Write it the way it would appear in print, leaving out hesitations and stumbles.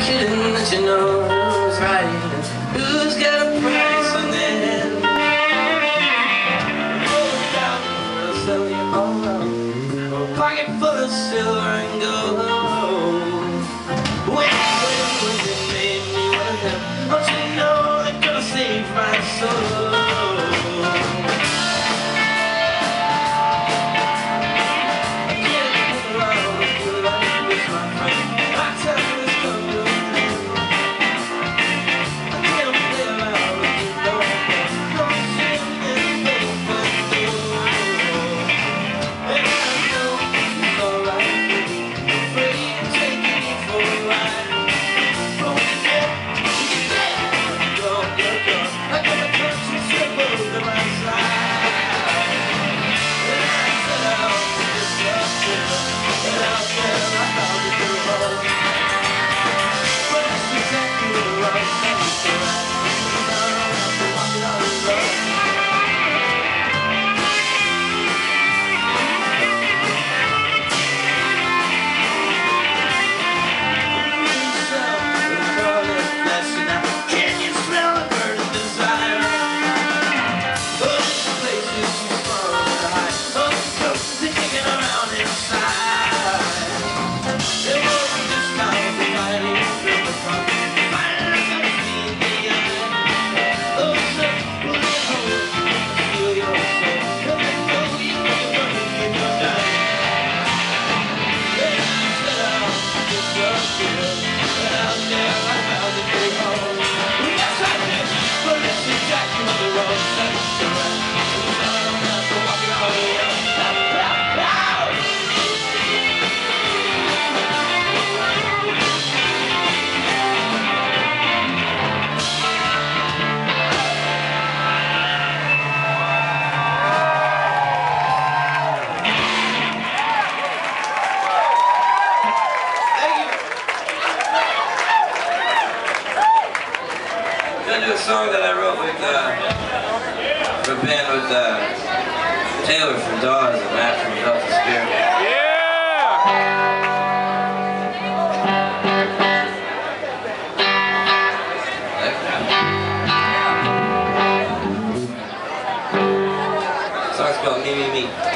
kidding that you know who's right and who's got a price on their head. Roll down, they'll sell you all out for a pocket full of silver and gold. When they made me one of them, don't you know they're gonna save my soul? A song that I wrote with for a band with Taylor from Dawes and Matt from Delta Spirit. Yeah! The song's called Me, Me, Me.